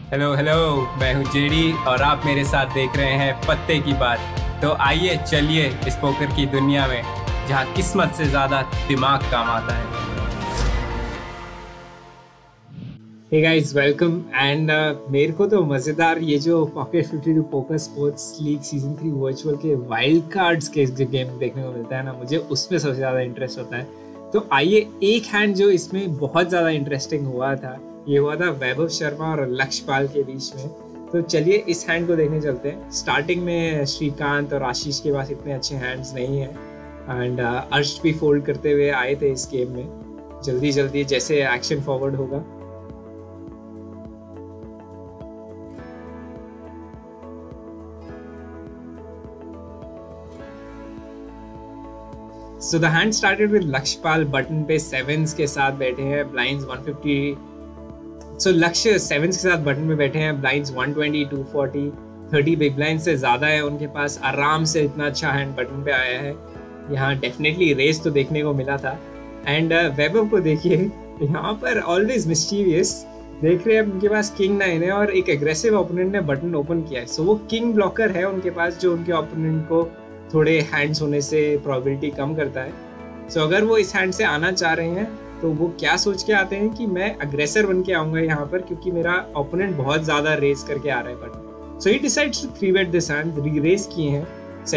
Hello hello. मैं हूँ JD और आप मेरे साथ देख रहे हैं पत्ते की बात। तो आइए चलिए इस पोकर की दुनिया में जहाँ किस्मत से ज्यादा दिमाग काम आता है। हे गाइस वेलकम एंड मेरे को तो मज़ेदार ये जो pocket 52 poker sports league season 3 virtual के वाइल्ड कार्ड्स के जो गेम देखने को मिलता है ना, मुझे उसमें सबसे ज़्यादा इंटरेस्ट होता है। तो आइए, एक हैंड जो इसमें बहुत ज़्यादा इंटरेस्टिंग हुआ था, ये हुआ था वैभव शर्मा और लक्ष्य पाल के बीच में। तो चलिए इस हैंड को देखने चलते हैं। स्टार्टिंग में श्रीकांत और आशीष के पास इतने अच्छे हैंड्स नहीं हैं एंड अर्श भी फोल्ड करते हुए आए थे इस गेम में। जल्दी जल्दी जैसे एक्शन फॉरवर्ड होगा। So the hand started with Lakshyapal button पे सेवंस के साथ बैठे हैं, ब्लाइंड्स 150। So लक्ष्य सेवंस के साथ बटन पे बैठे हैं, ब्लाइंड्स 120, 240, 30 बिग ब्लाइंड से ज़्यादा है उनके पास। आराम से इतना अच्छा हैंड बटन पे आया है। यहाँ डेफिनेटली रेस तो देखने को मिला था। एंड वैभव को देखिए, यहाँ पर ऑलवेज मिस्टीरियस देख रहे हैं। उनके पास किंग 9 है और एक एग्रेसिव ओपोनेंट ने बटन ओपन किया है। सो वो किंग ब्लॉकर है उनके पास, जो उनके ओपोनेंट को थोड़े हैंड्स होने से प्रोबेबिलिटी कम करता है। सो अगर वो इस हैंड से आना चाह रहे हैं तो वो क्या सोच के आते हैं कि मैं अग्रेसर बन के आऊँगा यहाँ पर, क्योंकि मेरा ओपोनेंट बहुत ज़्यादा रेस करके आ रहा है button. So he decides to 3-bet this hand. Re raise किए हैं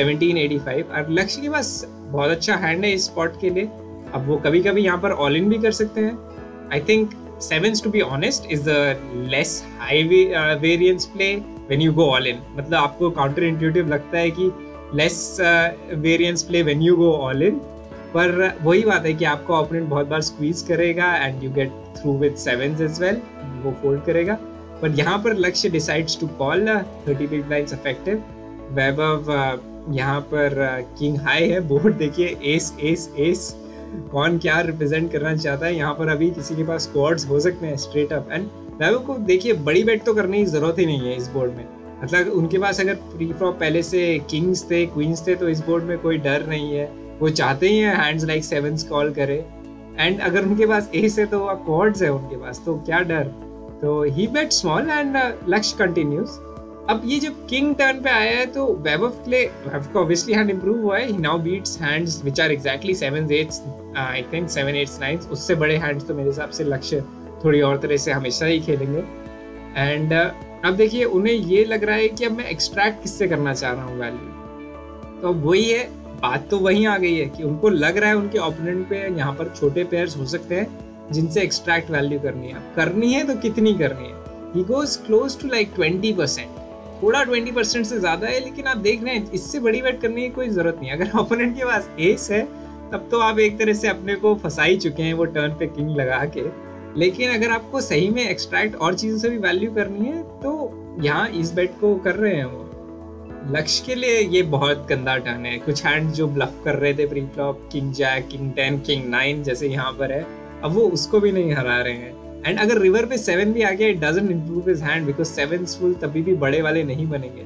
1785 और लक्ष्य के पास बहुत अच्छा हैंड है इस स्पॉट के लिए। अब वो कभी कभी यहाँ पर ऑल इन भी कर सकते हैं। I think sevens, to be honest, is the less high variance play when you go all in. मतलब आपको काउंटर इंट्यूटिव लगता है कि less variance play when you go all in, पर वही बात है कि आपका ओपोनेंट बहुत बार स्क्वीज करेगा and you get through with sevens as well, वो फोल्ड करेगा। पर यहाँ पर Lakshya decides to call 30 big blinds effective. वैभव यहाँ पर किंग हाई है, बोर्ड देखिए एस एस एस। कौन क्या रिप्रेजेंट करना चाहता है यहाँ पर? अभी किसी के पास क्वाड्स हो सकते हैं स्ट्रेट अप। एंड वैभव को देखिए, बड़ी बेट तो करने की जरूरत ही नहीं है इस बोर्ड में। मतलब उनके पास अगर प्री फ्लॉप पहले से किंग्स थे, क्वींस थे, तो इस बोर्ड में कोई डर नहीं है। वो चाहते ही हैं हैंड्स लाइक सेवंस कॉल करे। एंड अगर उनके पास एस है तो क्वाड्स है उनके पास, तो क्या डर। तो he bet small and Lakshya continues. अब ये जब किंग टर्न पे आया है तो वैभव के लिए ऑब्वियसली हैंड इंप्रूव हुआ है। He now beats hands which are exactly 7s 8s, I think 7 8s 9s। उससे बड़े हैंड्स तो मेरे हिसाब से लक्ष्य थोड़ी और तरह से हमेशा ही खेलेंगे। एंड अब देखिए, उन्हें ये लग रहा है कि अब मैं एक्सट्रैक्ट किससे करना चाह रहा हूँ वैल्यू। तो वही है, बात तो वहीं आ गई है कि उनको लग रहा है उनके ओपोनेंट पे यहाँ पर छोटे पेयर्स हो सकते हैं जिनसे एक्सट्रैक्ट वैल्यू करनी है। अब करनी है तो कितनी करनी है? He goes close to like 20%। थोड़ा 20% से ज़्यादा है, लेकिन आप देख रहे हैं इससे बड़ी बेट करने की कोई ज़रूरत नहीं। अगर ओपोनेंट के पास एस है तब तो आप एक तरह से अपने को फंसा ही चुके हैं वो टर्न पे किंग लगा के। लेकिन अगर आपको सही में एक्सट्रैक्ट और चीज़ों से भी वैल्यू करनी है तो यहाँ इस बेट को कर रहे हैं वो। लक्ष्य के लिए ये बहुत गंदा टर्न है। कुछ हैंड जो ब्लफ कर रहे थे pre flop, king jack, king 10, king 9 जैसे यहाँ पर है, अब वो उसको भी नहीं हरा रहे हैं। एंड अगर रिवर पे 7 भी आ गया, it doesn't improve his hand because 7s full तभी भी बड़े वाले नहीं बनेंगे।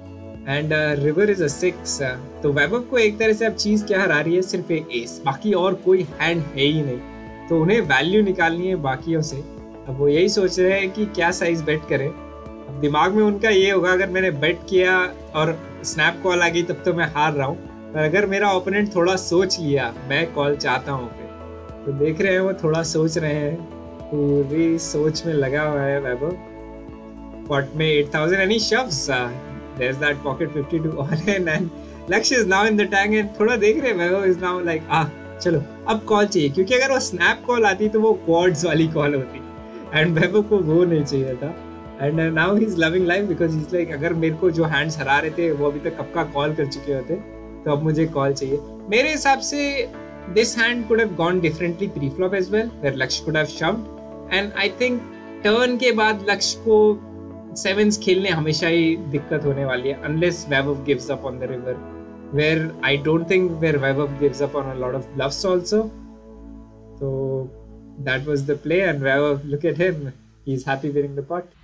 And river is a 6। तो वैभव को एक तरह से अब चीज़ क्या हरा रही है? सिर्फ एक एस, बाकी और कोई हैंड है ही नहीं। तो उन्हें वैल्यू निकालनी है बाकियों से। अब वो यही सोच रहे हैं कि क्या साइज बेट करें। अब दिमाग में उनका ये होगा, अगर मैंने बेट किया और स्नैप कॉल आ गई तब तो मैं हार रहा हूँ, पर अगर मेरा ओपोनेंट थोड़ा सोच लिया मैं कॉल चाहता हूँ फिर, तो देख रहे हैं वो थोड़ा सोच रहे हैं। पूरी सोच में लगा हुआ है वैभव। पॉट में 8000 any shoves. There is that pocket 52 all in and Lakshya is now in the tank. And थोड़ा देख रहे हैं वैभव इज नाउ लाइक चलो अब कॉल चाहिए, क्योंकि अगर वो स्नैप कॉल आती तो वो क्वाड्स वाली कॉल होती एंड वैभव को वो नहीं चाहिए था। And now he is loving life because he is like, अगर मेरे को जो हैंड्स हरा रहे थे वो अभी तक कब का कॉल कर चुके होते, तो अब मुझे कॉल चाहिए। मेरे हिसाब से this hand could have gone differently pre flop as well, where Lakshya could have shoved. And I think turn के बाद लक्ष्य को 7s खेलने हमेशा ही दिक्कत होने वाली है, unless Vaibhav gives up on the river, where I don't think where Vaibhav gives up on a lot of bluffs also. So that was the play, and Vaibhav, look at him, he's happy winning the pot.